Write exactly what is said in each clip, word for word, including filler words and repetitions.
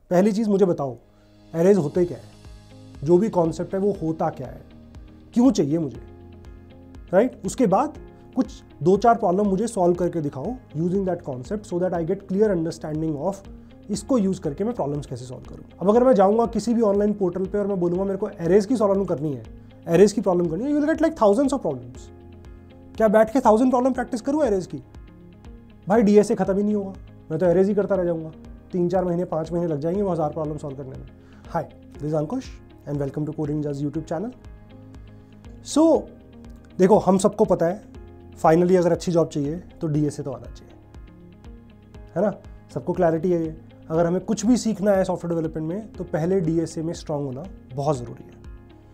पहली चीज़ मुझे बताओ, एरेज होते क्या है, जो भी कॉन्सेप्ट है वो होता क्या है, क्यों चाहिए मुझे, राइट right? उसके बाद कुछ दो चार प्रॉब्लम मुझे सॉल्व करके दिखाओ using that concept so that I get clear understanding of इसको यूज करके मैं प्रॉब्लम्स कैसे सॉल्व करूँ। अब अगर मैं जाऊँगा किसी भी ऑनलाइन पोर्टल पे और मैं बोलूँगा मेरे को एरेज की सॉल्व करनी है, एरेज की प्रॉब्लम करनी है, you will get like thousands of problems. क्या बैठ के थाउजेंड प्रॉब्लम प्रैक्टिस करूँ एरेज की? भाई डीएसए खत्म ही नहीं होगा, मैं तो एरेज ही करता रह जाऊँगा, तीन चार महीने पाँच महीने लग जाएंगे वो हज़ार प्रॉब्लम सॉल्व करने में। Hi, this is Ankush and welcome to coding जज यूट्यूब चैनल। सो देखो, हम सबको पता है फाइनली अगर अच्छी जॉब चाहिए तो डीएसए तो आना चाहिए, है ना, सबको क्लैरिटी है ये। अगर हमें कुछ भी सीखना है सॉफ्टवेयर डेवलपमेंट में तो पहले डीएसए में स्ट्रांग होना बहुत ज़रूरी है।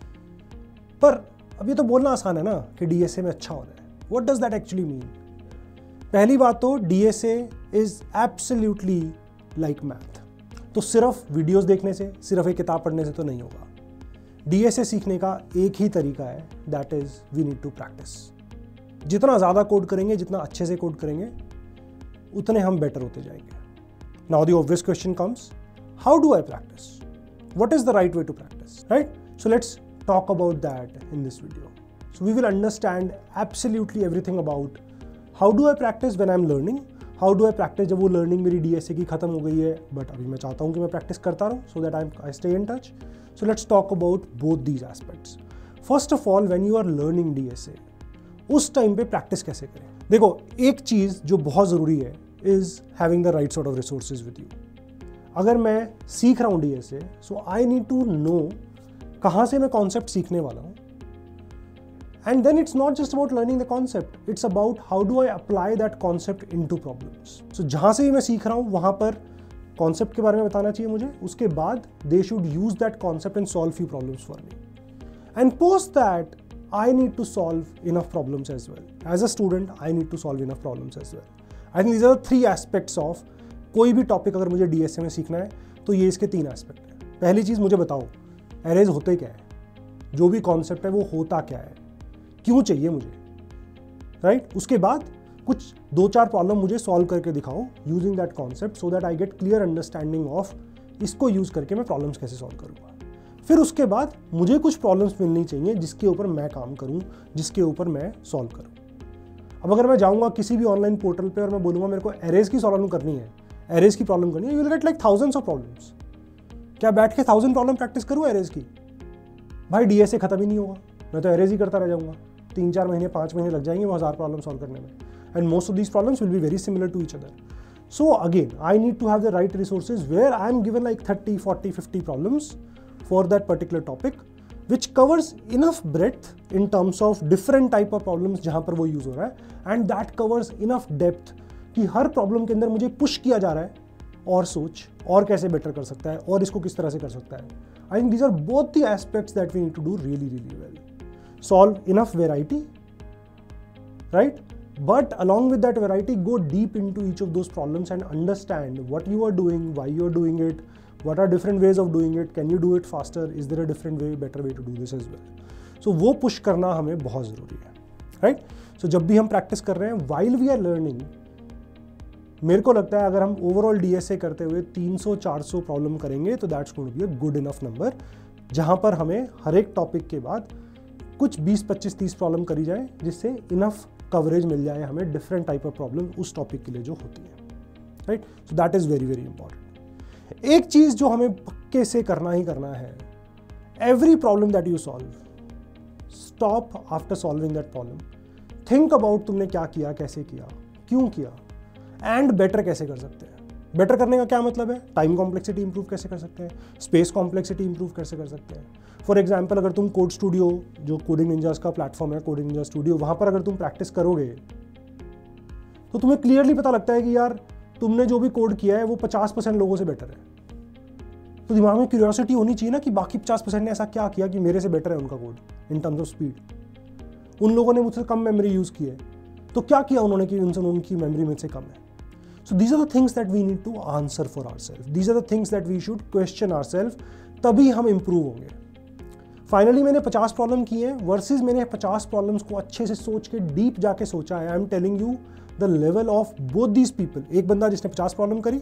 पर अब ये तो बोलना आसान है ना कि डीएसए में अच्छा होना है, what does that actually mean? पहली बात तो DSA is absolutely like math, तो सिर्फ वीडियोस देखने से, सिर्फ एक किताब पढ़ने से तो नहीं होगा। डीएसए सीखने का एक ही तरीका है, that is we need to practice. जितना ज़्यादा कोड करेंगे, जितना अच्छे से कोड करेंगे, उतने हम बेटर होते जाएंगे। Now the obvious question comes, how do I practice? What is the right way to practice, right? So let's talk about that in this video. So we will understand absolutely everything about how do I practice when I'm learning, how do I practice जब वो learning मेरी D S A की खत्म हो गई है, but अभी मैं चाहता हूँ कि मैं practice करता रहूँ so that I'm, I stay in touch. So let's talk about both these aspects. First of all, when you are learning D S A, उस टाइम पे practice कैसे करें? देखो, एक चीज़ जो बहुत ज़रूरी है is having the right sort of resources with you. अगर मैं सीख रहा हूँ D S A, so I need to know कहाँ से मैं concept सीखने वाला हूँ. And then it's not just about learning the concept, it's about how do I apply that concept into problems. So जहाँ से भी मैं सीख रहा हूँ वहाँ पर concept के बारे में बताना चाहिए मुझे, उसके बाद they should use that concept and solve few problems for me. And post that, I need to solve enough problems as well. As a student, I need to solve enough problems as well. I think these are three aspects of कोई भी topic अगर मुझे DSA में सीखना है तो ये इसके तीन एस्पेक्ट हैं। पहली चीज़ मुझे बताओ, एरेज होते क्या है, जो भी कॉन्सेप्ट है वो होता क्या है, क्यों चाहिए मुझे, राइट right? उसके बाद कुछ दो चार प्रॉब्लम मुझे सॉल्व करके दिखाओ using that concept so that I get clear understanding of इसको यूज़ करके मैं प्रॉब्लम्स कैसे सॉल्व करूँगा। फिर उसके बाद मुझे कुछ प्रॉब्लम्स मिलनी चाहिए जिसके ऊपर मैं काम करूँ, जिसके ऊपर मैं सॉल्व करूँ। अब अगर मैं जाऊंगा किसी भी ऑनलाइन पोर्टल पे और मैं बोलूँगा मेरे को एरेज की सॉल्व करनी है, एरेज की प्रॉब्लम करनी है, you will get like thousands of problems. क्या बैठ के थाउजेंड प्रॉब्लम प्रैक्टिस करूँ एरेज की? भाई डीएसए खत्म ही नहीं होगा, मैं तो एरेज ही करता रह जाऊंगा, तीन चार महीने पाँच महीने लग जाएंगे वो हज़ार प्रॉब्लम सॉल्व करने में। And most of these problems will be very similar to each other. So again, I need to have the right resources where I am given like thirty, forty, fifty problems for that particular topic, which covers enough breadth in terms of different type of problems जहाँ पर वो use हो रहा है, and that covers enough depth कि हर problem के अंदर मुझे push किया जा रहा है और सोच और कैसे better कर सकता है और इसको किस तरह से कर सकता है. I think these are both the aspects that we need to do really, really well. Solve enough variety, right? But along with that variety, go deep into each of those problems and understand what you are doing, why you are doing it, what are different ways of doing it, can you do it faster, is there a different way, better way to do this as well. So वो push करना हमें बहुत ज़रूरी है, right? So जब भी हम practice कर रहे हैं, while we are learning, मेरे को लगता है अगर हम overall D S A करते हुए तीन सौ चार सौ प्रॉब्लम करेंगे तो that's going to be a good enough number, जहाँ पर हमें हर एक टॉपिक के बाद कुछ बीस पच्चीस तीस प्रॉब्लम करी जाए जिससे इनफ कवरेज मिल जाए हमें डिफरेंट टाइप ऑफ प्रॉब्लम उस टॉपिक के लिए जो होती है, right. So that is very very important. एक चीज जो हमें पक्के से करना ही करना है, every problem that you solve, stop after solving that problem, think about तुमने क्या किया, कैसे किया, क्यों किया, एंड बेटर कैसे कर सकते हैं. बेटर करने का क्या मतलब है? टाइम कॉम्प्लेक्सिटी इंप्रूव कैसे कर सकते हैं, स्पेस कॉम्प्लेक्सिटी इंप्रूव कैसे कर सकते हैं. फॉर एग्जाम्पल, अगर तुम कोड स्टूडियो, जो कोडिंग निंजास का प्लेटफॉर्म है, कोडिंग निंजा स्टूडियो, वहाँ पर अगर तुम प्रैक्टिस करोगे तो तुम्हें क्लियरली पता लगता है कि यार तुमने जो भी कोड किया है वो पचास परसेंट लोगों से बेटर है. तो दिमाग में क्यूरियोसिटी होनी चाहिए ना कि बाकी पचास परसेंट ने ऐसा क्या किया कि मेरे से बेटर है उनका code in terms of speed. उन लोगों ने मुझसे कम मेमोरी यूज़ की है, तो क्या किया उन्होंने कि उनसे उनकी मेमोरी मुझसे कम है. So these are the things that we need to answer for ourselves. These are the things that we should question ourselves. तभी हम improve होंगे. फाइनली मैंने पचास प्रॉब्लम की हैं वर्सेस मैंने पचास प्रॉब्लम्स को अच्छे से सोच के डीप जाके सोचा है. I am telling you the level of both these people. एक बंदा जिसने पचास प्रॉब्लम करी,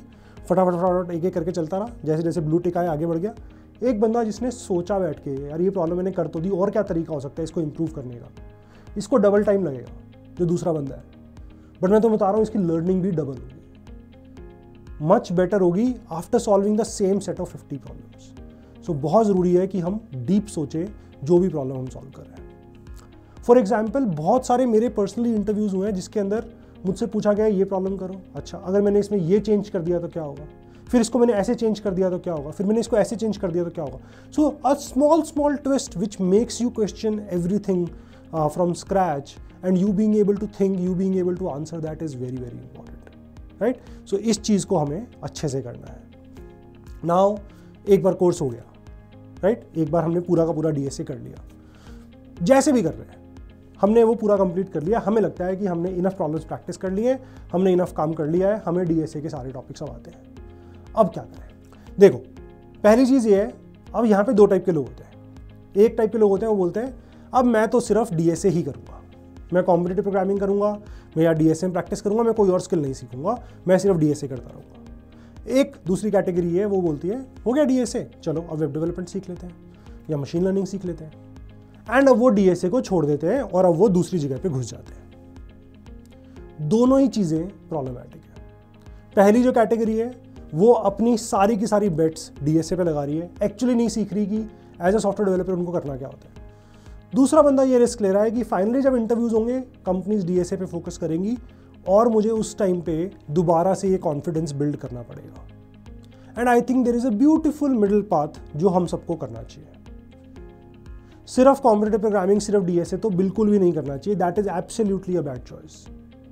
फटाफट फटाफट एक एक करके चलता रहा, जैसे जैसे ब्लू टिक आया आगे बढ़ गया। एक बंदा जिसने सोचा बैठ के, यार ये प्रॉब्लम मैंने कर तो दी, और क्या तरीका हो सकता है इसको इंप्रूव करने का, इसको डबल टाइम लगेगा जो दूसरा बंदा है, बट मैं तो बता रहा हूँ इसकी लर्निंग भी डबल होगी, मच बेटर होगी after solving the same set of fifty problems. So बहुत ज़रूरी है कि हम डीप सोचें जो भी प्रॉब्लम हम सॉल्व कर रहे हैं। फॉर एग्जाम्पल, बहुत सारे मेरे पर्सनली इंटरव्यूज हुए हैं जिसके अंदर मुझसे पूछा गया ये प्रॉब्लम करो, अच्छा अगर मैंने इसमें ये चेंज कर दिया तो क्या होगा, फिर इसको मैंने ऐसे चेंज कर दिया तो क्या होगा, फिर मैंने इसको ऐसे चेंज कर दिया तो क्या होगा। So a small small twist which makes you question everything from scratch, and you being able to think, you being able to answer, that is very very important, right. So इस चीज़ को हमें अच्छे से करना है। नाउ एक बार course हो गया, राइट right? एक बार हमने पूरा का पूरा डीएसए कर लिया, जैसे भी कर रहे हैं हमने वो पूरा कंप्लीट कर लिया, हमें लगता है कि हमने इनफ प्रॉब्लम्स प्रैक्टिस कर लिए, हमने इनफ काम कर लिया है, हमें डीएसए के सारे टॉपिक्स अब आते हैं। अब क्या करें? देखो, पहली चीज़ ये है, अब यहाँ पे दो टाइप के लोग होते हैं। एक टाइप के लोग होते हैं वो बोलते हैं अब मैं तो सिर्फ डीएसए ही करूँगा, मैं कॉम्पिटिटिव प्रोग्रामिंग करूँगा, मैं या डीएसए में प्रैक्टिस करूँगा, मैं कोई और स्किल नहीं सीखूंगा, मैं सिर्फ डीएसए करता रहूँगा। एक दूसरी कैटेगरी है, वो बोलती है हो गया डीएसए, चलो अब वेब डेवलपमेंट सीख लेते हैं या मशीन लर्निंग सीख लेते हैं, एंड अब वो डीएसए को छोड़ देते हैं और अब वो दूसरी जगह पे घुस जाते हैं। दोनों ही चीज़ें प्रॉब्लमैटिक है। पहली जो कैटेगरी है वो अपनी सारी की सारी बेट्स डीएसए पे लगा रही है, एक्चुअली नहीं सीख रही कि एज अ सॉफ्टवेयर डेवलपर उनको करना क्या होता है। दूसरा बंदा ये रिस्क ले रहा है कि फाइनली जब इंटरव्यूज होंगे कंपनीज डीएसए पे फोकस करेंगी और मुझे उस टाइम पे दोबारा से ये कॉन्फिडेंस बिल्ड करना पड़ेगा। And I think there is a beautiful middle path जो हम सबको करना चाहिए। सिर्फ कॉम्पिटिटिव प्रोग्रामिंग, सिर्फ डीएसए तो बिल्कुल भी नहीं करना चाहिए, that is absolutely a bad choice,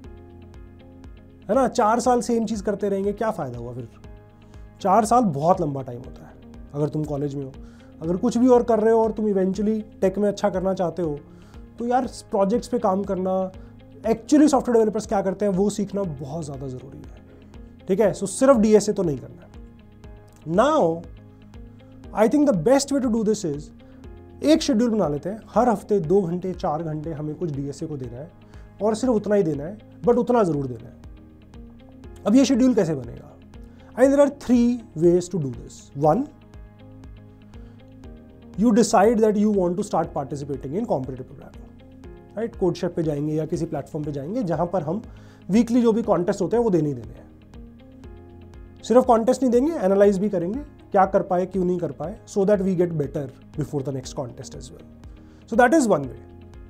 है ना। चार साल सेम चीज करते रहेंगे, क्या फायदा हुआ फिर? चार साल बहुत लंबा टाइम होता है। अगर तुम कॉलेज में हो, अगर कुछ भी और कर रहे हो और तुम इवेंचुअली टेक में अच्छा करना चाहते हो, तो यार प्रोजेक्ट्स पे काम करना, एक्चुअली सॉफ्टवेयर डेवलपर्स क्या करते हैं वो सीखना बहुत ज़्यादा ज़रूरी है, ठीक है। सो सिर्फ डीएसए तो नहीं करना है। Now I think the best way to do this is, एक शेड्यूल बना लेते हैं, हर हफ्ते दो घंटे चार घंटे हमें कुछ डीएसए को देना है, और सिर्फ उतना ही देना है, बट उतना ज़रूर देना है। अब ये शेड्यूल कैसे बनेगा? I there are three ways to do this. One, you decide that you want to start participating in competitive programming, right? CodeChef पे जाएंगे या किसी प्लेटफॉर्म पे जाएंगे जहां पर हम वीकली जो भी कॉन्टेस्ट होते हैं वो देने ही देने हैं। सिर्फ कॉन्टेस्ट नहीं देंगे, एनालाइज भी करेंगे क्या कर पाए क्यों नहीं कर पाए, so that we get better before the next contest as well. So that is one way.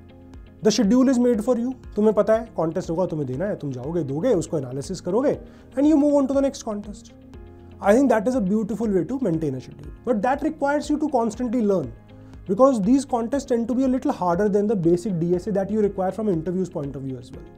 The schedule is made for you. तुम्हें पता है कॉन्टेस्ट होगा, तुम्हें देना है, तुम जाओगे, दोगे, उसको एनालिसिस करोगे, and you move on to the next contest. I think that is a beautiful way to maintain a schedule, but that requires you to constantly learn, because these contests tend to be a little harder than the basic D S A that you require from interviews point of view as well.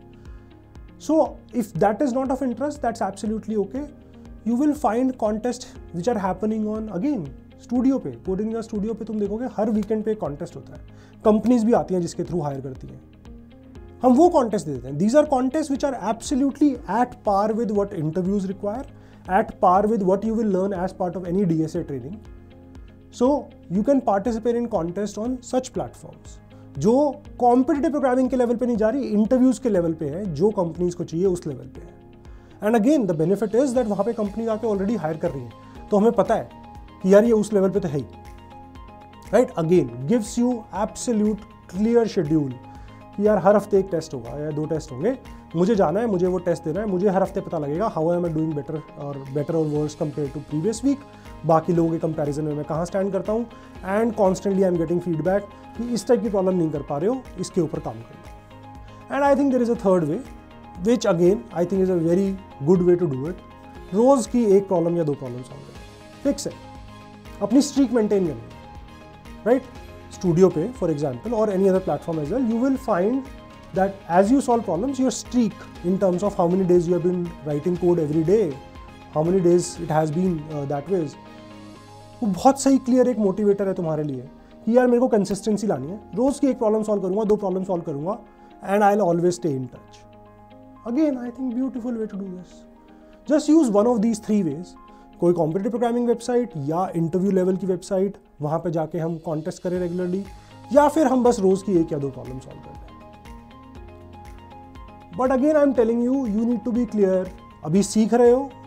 So if that is not of interest, that's absolutely okay. You will find contests which are happening on, again, studio पे, coding का studio पे तुम देखोगे हर weekend पे एक contest होता है। Companies भी आती हैं जिसके थ्रू हायर करती हैं, हम वो कॉन्टेस्ट देते हैं। These are contest which are absolutely at par with what interviews require, at par with what you will learn as part of any D S A training. So you can participate in contest on such platforms जो competitive programming के level पे नहीं जा रही, interviews के level पे है, जो कंपनीज को चाहिए उस लेवल पे है। And again the benefit is that वहाँ पे कंपनी आके ऑलरेडी हायर कर रही है, तो हमें पता है कि यार ये उस लेवल पे तो है ही, right. Again gives you absolute clear schedule कि यार हर हफ्ते एक टेस्ट होगा या दो टेस्ट होंगे, मुझे जाना है, मुझे वो टेस्ट देना है, मुझे हर हफ्ते पता लगेगा how I am doing better और बेटर और worse compare to previous week, बाकी लोगों के कंपैरिजन में मैं कहाँ स्टैंड करता हूँ, and constantly I am getting feedback कि इस टाइप की प्रॉब्लम नहीं कर पा रहे हो, इसके ऊपर काम करो। And I think there is a third way which again I think is a very good way to do it. रोज़ की एक प्रॉब्लम या दो प्रॉब्लम सॉल्व करें, फिक्स है, अपनी स्ट्रीक मेंटेन करें, राइट। स्टूडियो पे फॉर एग्जाम्पल और any other platform as well, you will find that as you solve problems, your streak in terms of how many days you have been writing code every day, how many days it has been uh, that ways, वो बहुत सही clear एक motivator है तुम्हारे लिए कि यार मेरे को कंसिस्टेंसी लानी है, रोज की एक प्रॉब्लम सॉल्व करूंगा, दो प्रॉब्लम सॉल्व करूंगा, and I will always stay in touch. Again I think beautiful way to do this. Just use one of these three ways. कोई कॉम्पिटिटिव प्रोग्रामिंग वेबसाइट या इंटरव्यू लेवल की website, वहाँ पे जाके हम कॉन्टेस्ट करें regularly, या फिर हम बस रोज की एक या दो प्रॉब्लम सॉल्व कर लें। But again I am telling you, you need to be clear. अभी सीख रहे हो,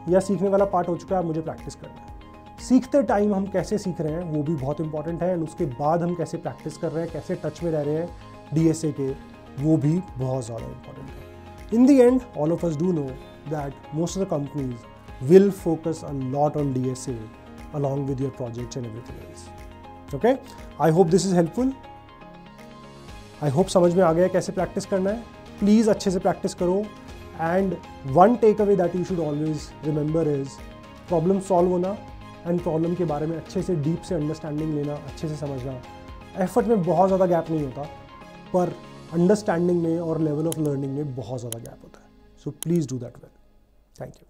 या सीखने वाला पार्ट हो चुका है, अब मुझे प्रैक्टिस करना है। सीखते टाइम हम कैसे सीख रहे हैं वो भी बहुत इंपॉर्टेंट है, एंड उसके बाद हम कैसे प्रैक्टिस कर रहे हैं, कैसे टच में रह रहे हैं डीएसए के, वो भी बहुत ज़्यादा इंपॉर्टेंट है। In the end all of us do know that most of the companies will focus a lot on DSA along with your projects and everything else. Okay? I hope this is helpful. I hope समझ में आ गया कैसे practice करना है। Please अच्छे से practice करो, and one takeaway that you should always remember is problem solve होना एंड प्रॉब्लम के बारे में अच्छे से डीप से अंडरस्टैंडिंग लेना, अच्छे से समझना। एफर्ट में बहुत ज़्यादा गैप नहीं होता, पर अंडरस्टैंडिंग में और लेवल ऑफ लर्निंग में बहुत ज़्यादा गैप होता है। So please do that well. Thank you.